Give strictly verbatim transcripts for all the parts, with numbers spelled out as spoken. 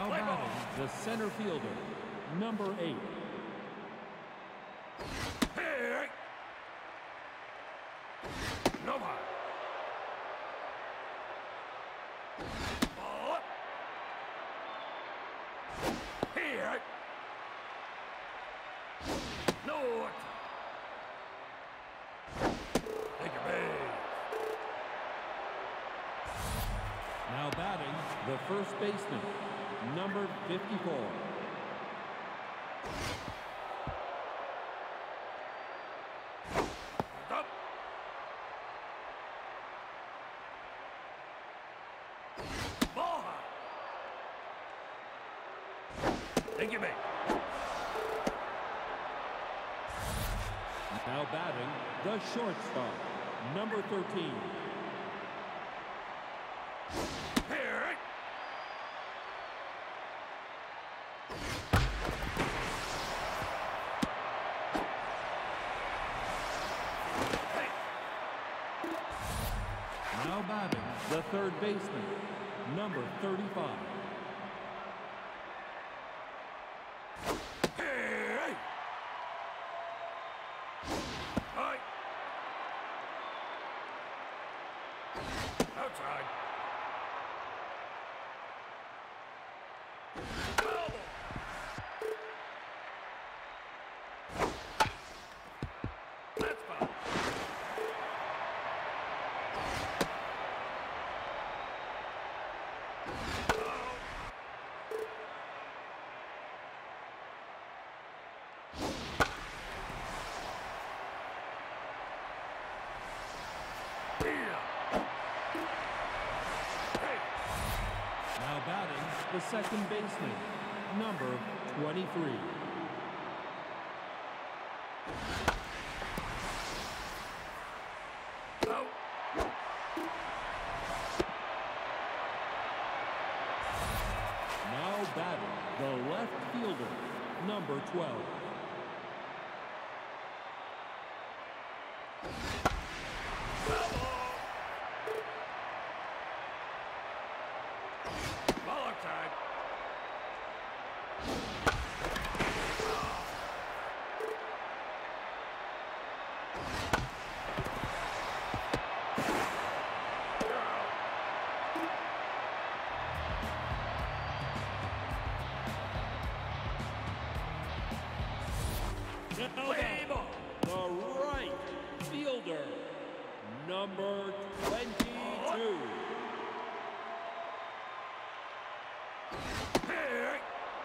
Play batting, ball. the center fielder, number eight. Hey! No ball. Ball up. Here. No. Take your base. Now batting, the first baseman, number fifty-four. Up. Ball high. Take your base. Now batting, the shortstop, number thirteen. Here. Hey. Now batting, the third baseman, number thirty-five. Hey. Hi. Outside. Foul. That's foul. Now batting, the second baseman, number twenty-three. Out. Now batting, the left fielder, number twelve. Foul ball. Ball outside. Play ball. The right fielder, number twenty-two. Hey.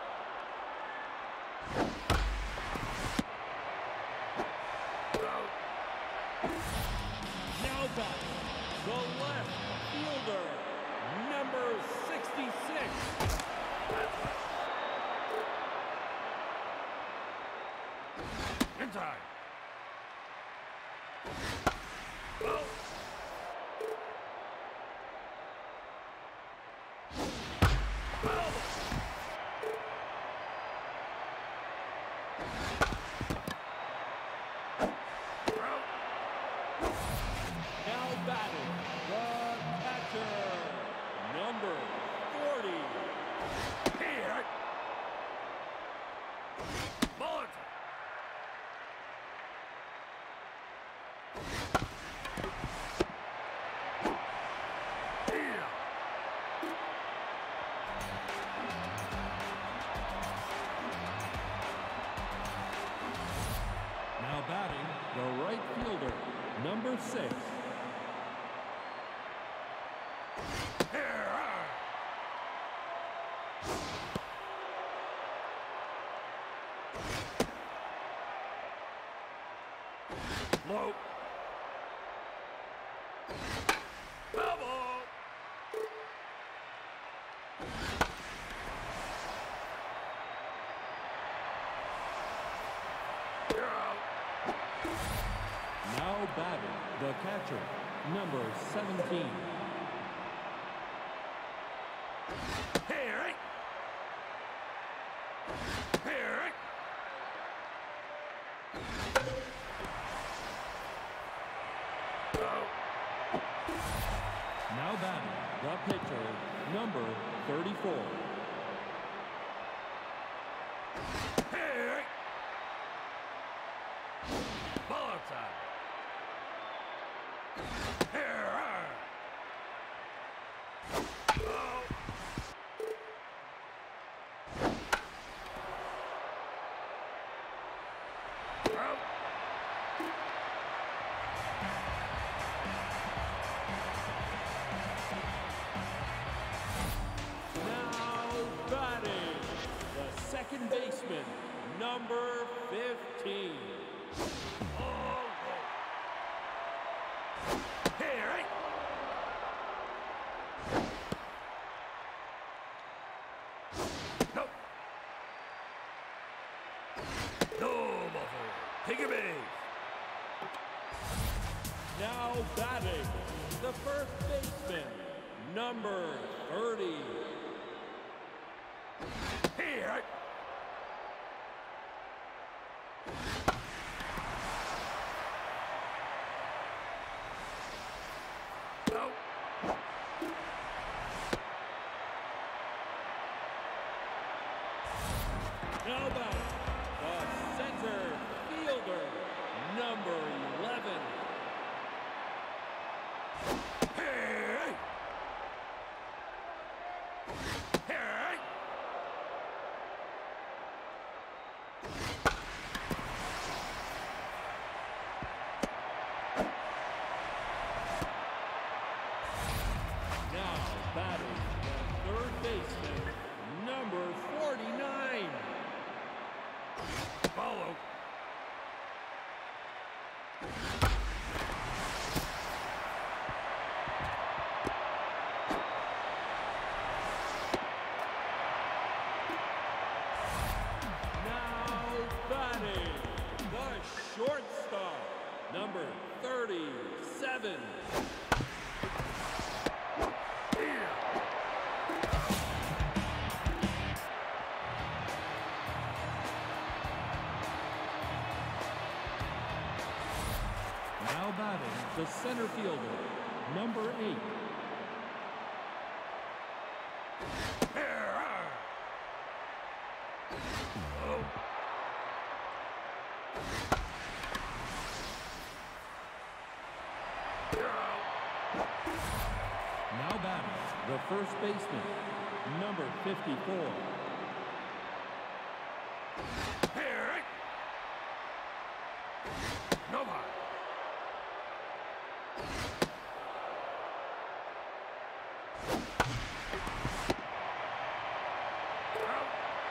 Out. Now batting, the left fielder, number sixty-six. Inside. Well. Well. Well. Now batting, the catcher, number forty. Here. Ball it. Here. Now batting, the right fielder, number six. Here. Low. Foul ball. You're out. Now batting, the catcher, number seventeen. Here. Here. Out. Now batting, the pitcher, number thirty-four. fifteen. Oh, here, right? Nope. No, Buffalo. Take a base. Now batting, the first baseman, number thirty. Here, right? No. Now batting, the center fielder, number eleven. Here, right? Here, right? Now batting, the third baseman, number forty-nine. Follow. Now batting, the shortstop, number thirty-seven. Here. Now batting, the center fielder, number eight. Here. ah. Oh. You're out. Now batting, the first baseman, number fifty-four. Here, right? Nobody. Out.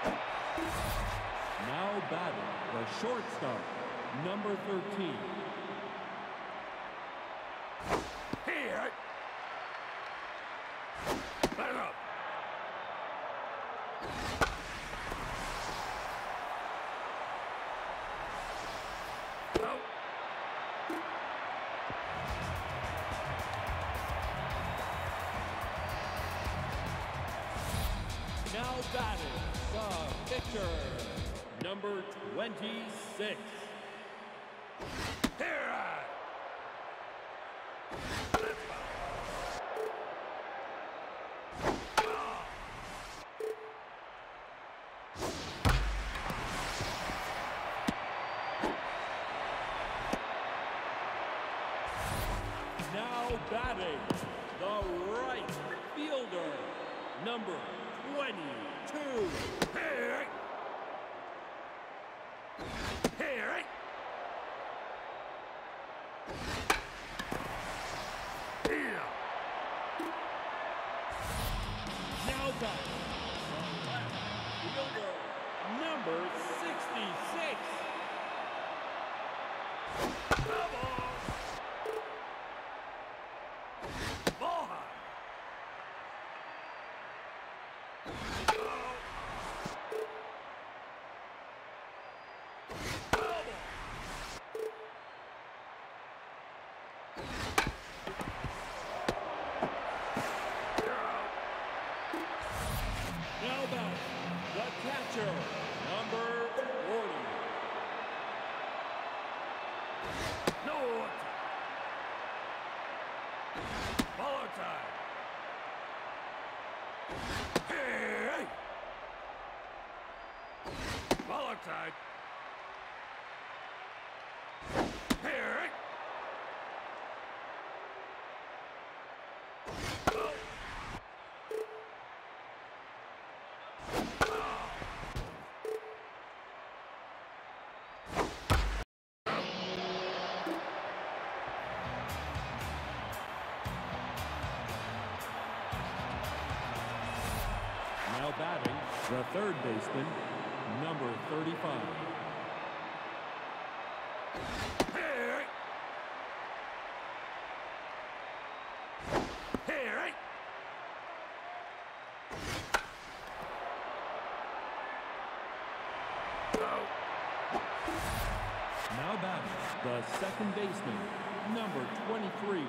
Now batting, the shortstop, number thirteen. Here, right? Let it up. Out. Now batting, the pitcher, number twenty-six. Here, right? Let's go. Ah. Now batting, the right fielder, number twenty-two. Here, right? Here, right? Here. Now batting, the left fielder, number sixty-six. Double. Ball high. Oh. Double. You're out. Now batting, the catcher, number forty. No time. Ball time. Hey! Ball time. Hey! Oh. Now batting, the third baseman, number thirty-five. Hey! Hey! Now batting, the second baseman, number twenty-three.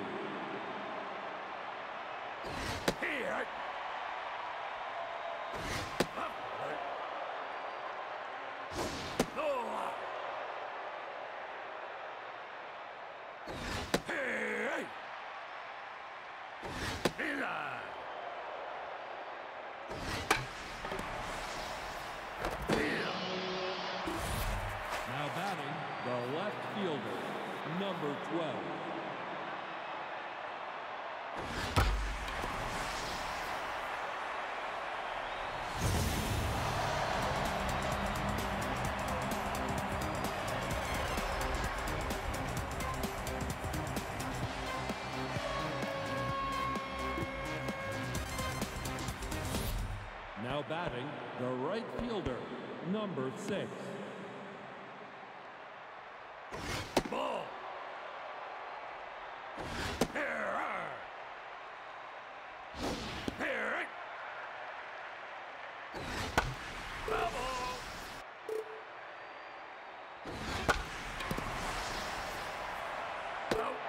Here. Up. No. Hey. Inside. Now batting, the left fielder, number twelve. Now batting, the right fielder, number six. Ball. Here. Here. Ball. Out.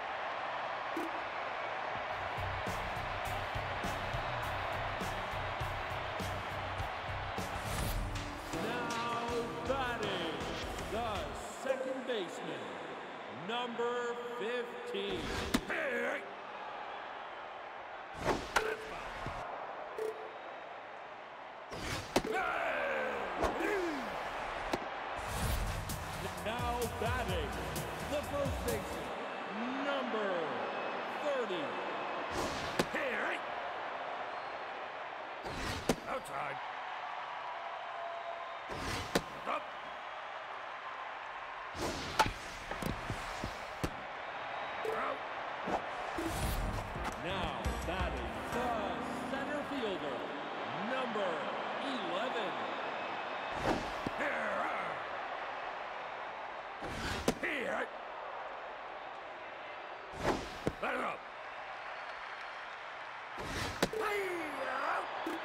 Now batting, the second baseman, number fifteen. Hey. Now batting, the first baseman, number thirty. Here. Outside. Up. Out. Now batting, the center fielder, number eleven. Here. Here. Let it up. Hey, out.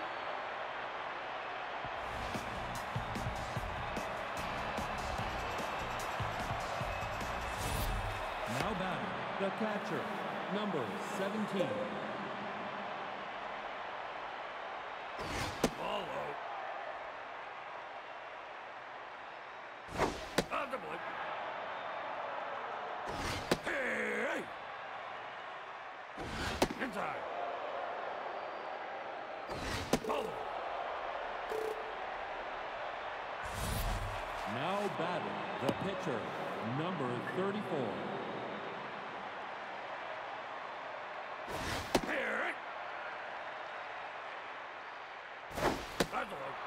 Now batting, the catcher, number seventeen. Ball low. On the blip. Hey! Inside. Ball. Now batting, the pitcher, number thirty-four. Here. On the low.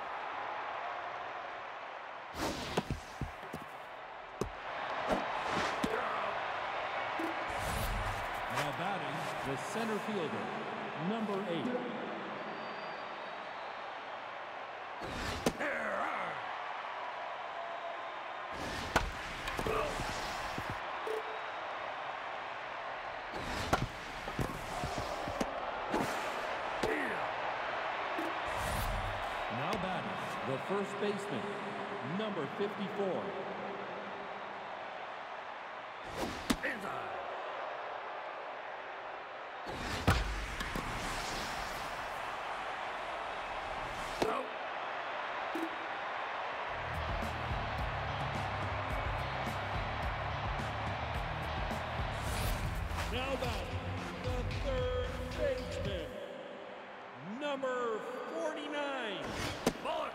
Now batting, the center fielder, number eight. Here. Now batting, the first baseman, number fifty-four. Inside. Out. Now batting, the third baseman, number forty-nine. Bullet.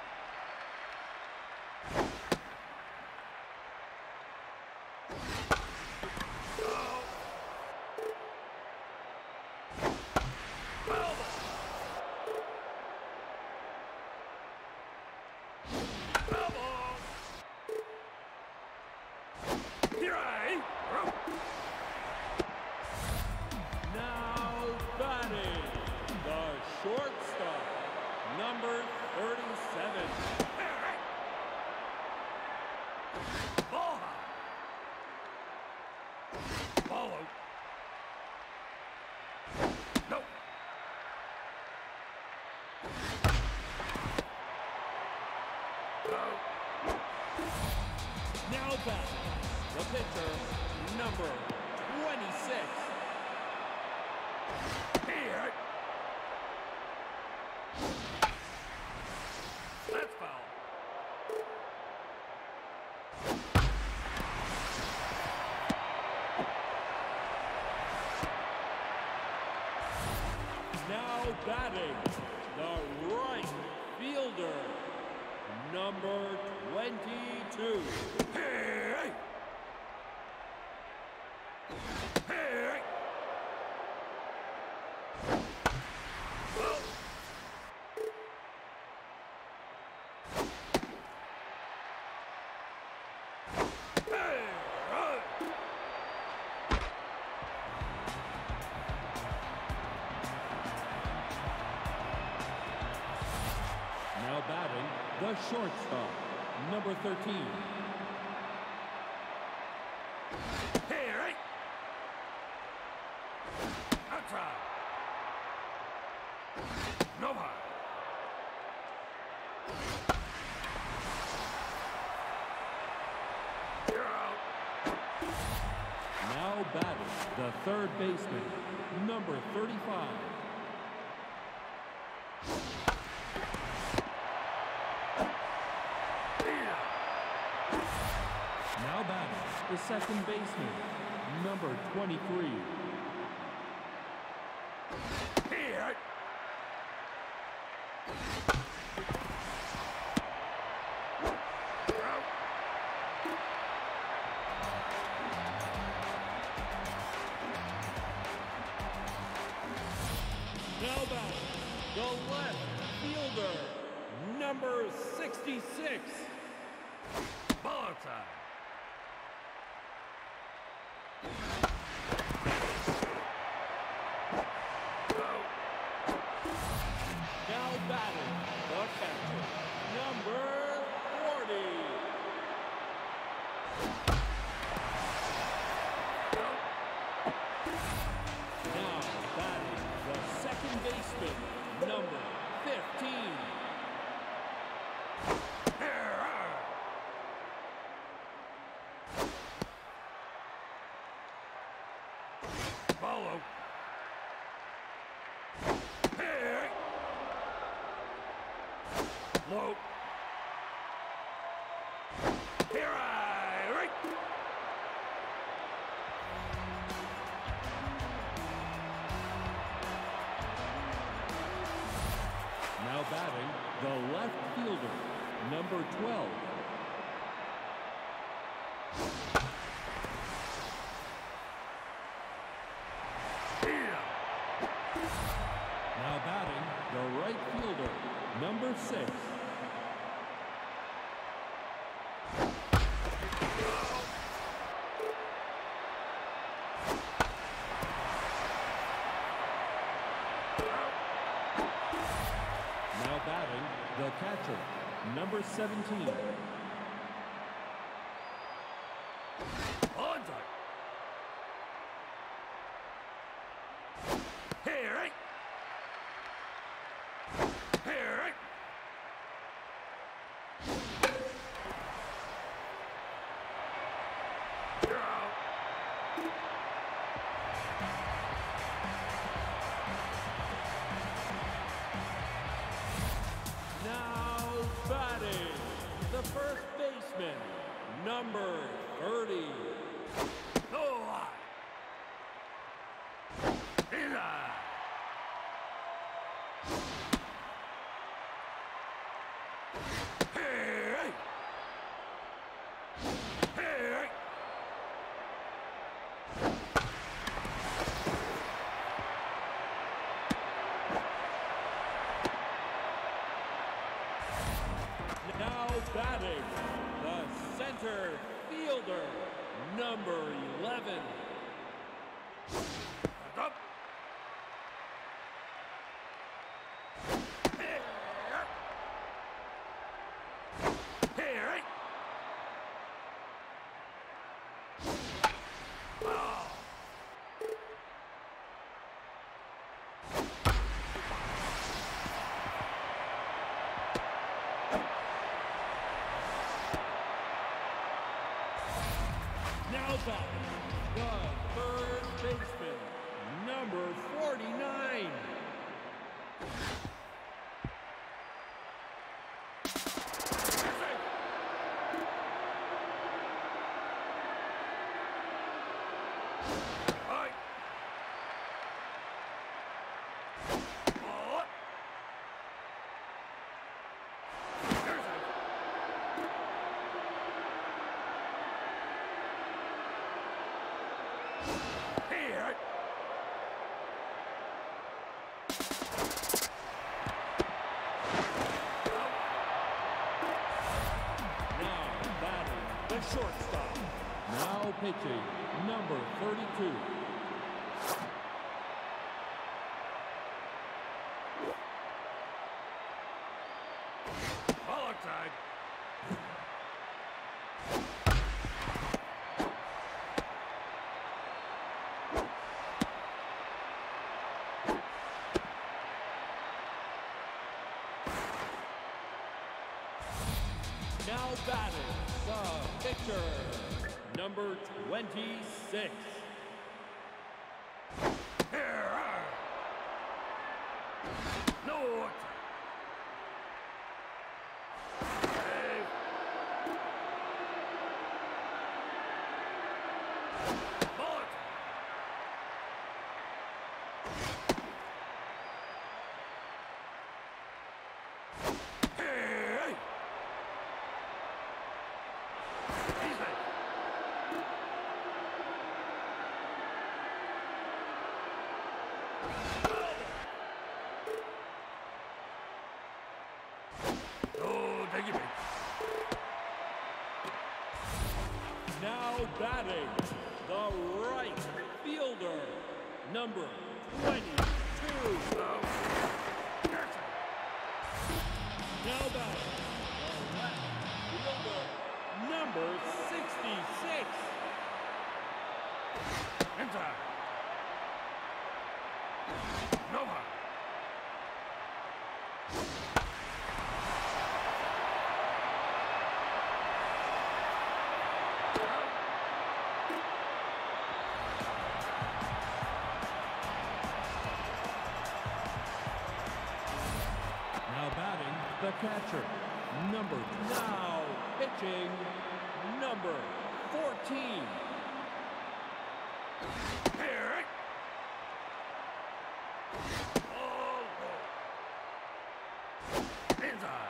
Out. Ball. Ball. Here I. Now batting, the shortstop, number thirty-seven. Ball. Now back, the pitcher, number twenty-six. Here. That's foul. Now batting, the right fielder, number twenty-two. Hey! Hey! Well. Hey! Hey! Now batting, the shortstop, number thirteen. Here, outside. No high. You're out. Now batting, the third baseman, number thirty-five. Now batting, the second baseman, number twenty-three. Here. You're out. Now batting, the left fielder, number sixty-six. Ball outside. Out. Now batting, the catcher, number forty. Out. Now batting, the second baseman, number fifteen. Here. Follow. Here. Low. Here I right. Now batting, the left fielder, number twelve. Here. Now batting, the right fielder, number six. Now batting, the catcher, number seventeen. Onside. Here, right. Here, right. You're out. Now batting, the first baseman, number thirty. No lie. Inside. Here, right. Here, right. Now batting, the center fielder, number eleven. Up. Here, right. Here, right. Oh. Now batting, the third baseman, number forty-nine. The shortstop. Now pitching, number thirty-two. Ball outside. Now batting, the pitcher, number twenty-six. Here. No outside. Save. Ball outside. Hey. Easy. Oh, thank you, mate. Now batting, the right fielder, number twenty-two. Oh. Yes. Now batting, the left fielder, number sixty-six. Inside. Nova. Now batting, the catcher, number now pitching, number fourteen. Here. Oh, oh. Inside.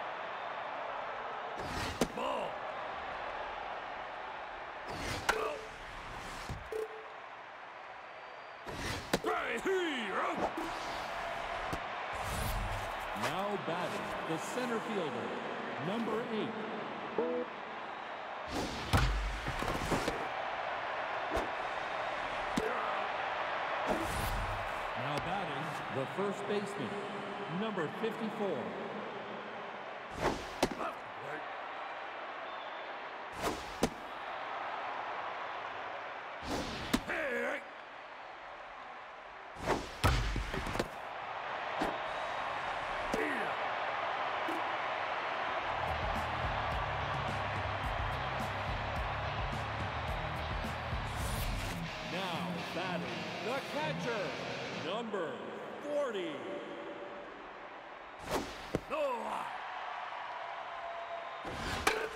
Ball. Oh. Right here. Now batting, the center fielder, number eight. Now batting, the first baseman, number fifty-four. Left. Right. Hey. Here. Now batting, the catcher, number forty. No. That's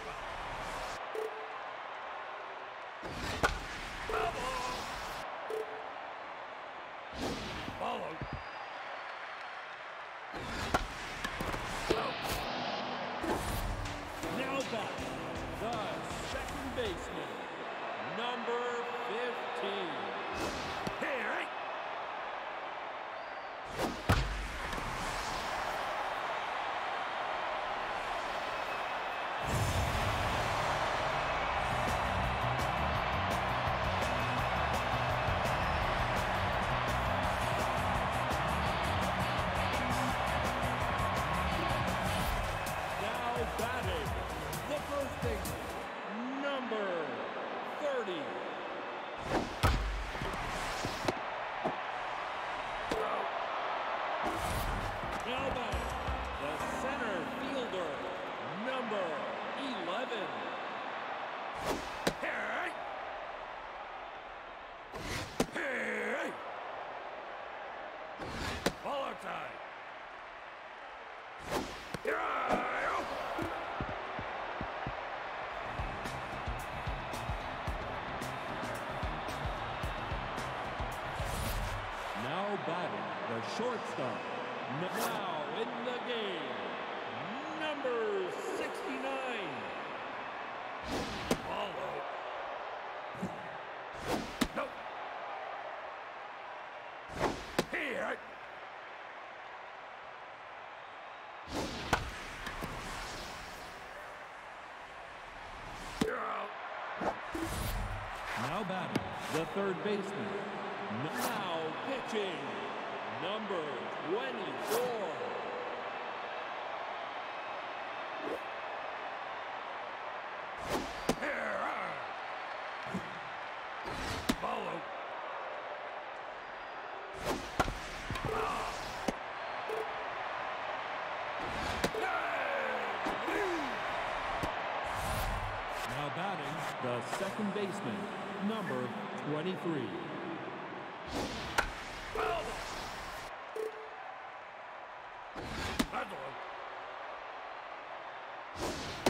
foul. Ball out. Now batting, the second baseman, number fifteen. Here. Now batting, the first baseman, number thirty. Now batting, the center fielder, number eleven. Here. Now batting, the third baseman. Now pitching, number twenty-four. Follow. Now batting, the second baseman, number twenty-three. That's all.